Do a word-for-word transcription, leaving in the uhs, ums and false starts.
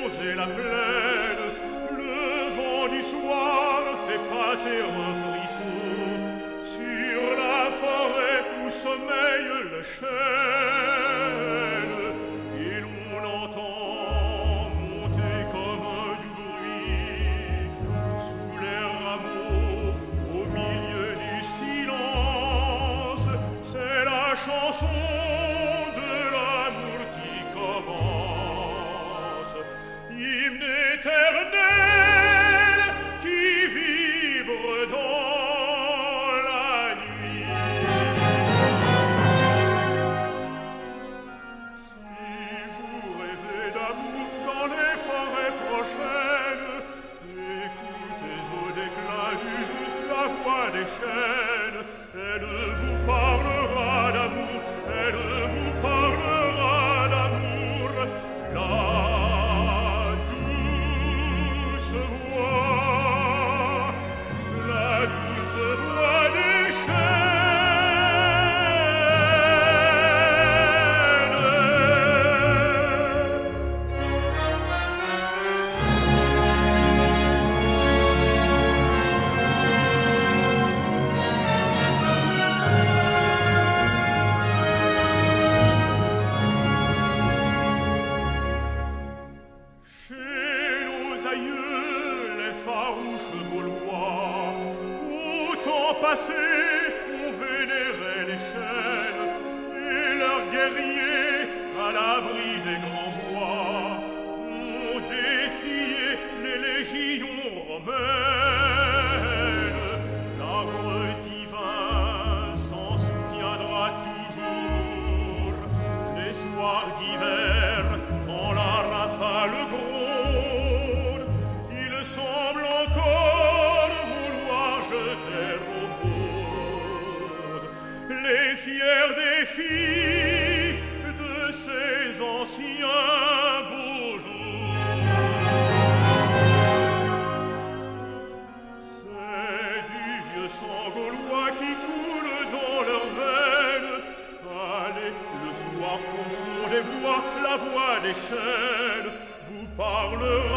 et la plaine. Le vent du soir fait passer un frisson sur la forêt où sommeille le chêne. Et l'on entend monter comme du bruit sous les rameaux au milieu du silence. C'est la chanson de l'amour qui commence, hymne éternel qui vibre dans la nuit. Si vous rêvez d'amour dans les forêts prochaines, écoutez au déclin du jour la voix des chênes. Elle vous parlera d'amour, elle vous parlera d'amour. La douce voix, la douce voix des Chez nos aïeux, les farouches Gaulois, au temps passé, on vénérait les chênes et leurs guerriers, à l'abri des grands bois, ont défié les légions romaines. L'arbre divin s'en souviendra toujours, les soirs d'hiver, quand la rafale gronde, il semble encore vouloir jeter au monde les fiers défis de ces anciens beaux jours. C'est du vieux sang gaulois qui coule dans leurs veines. Allez, le soir profond des bois, la voix des chênes vous parlera